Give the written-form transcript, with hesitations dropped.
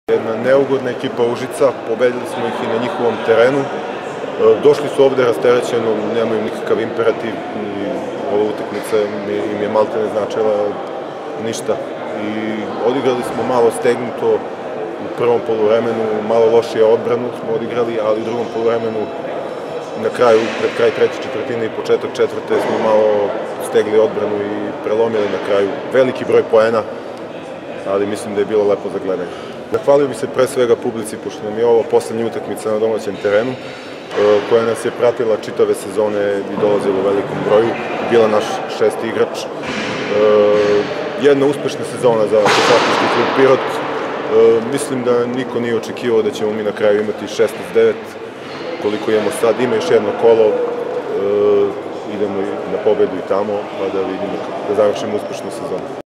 Jedna neugodna ekipa Užica, pobedili smo ih i na njihovom terenu. Došli su ovde rasterećeno, nemaju nikakav imperativ i ova utakmica im je malte ne značila ništa. I odigrali smo malo stegnuto u prvom poluvremenu, malo lošije odbranu smo odigrali, ali u drugom poluvremenu na kraju, pred kraj treće četvrtine i početak četvrte smo malo stegli odbranu i prelomili na kraju veliki broj poena, ali mislim da je bilo lepo za gledanje. Zahvalio bih se pre svega publici, pošto nam je ovo poslednja utakmica na domaćem terenu, koja nas je pratila čitave sezone i dolazila u velikom broju, bila naš šesti igrač. Jedna uspešna sezona za košarkaški klub Pirot. Mislim da niko nije očekivao da ćemo mi na kraju imati 16-9, koliko imamo sad. Ima još jedno kolo, idemo na pobedu i tamo, pa da vidimo, da završimo uspešnu sezonu.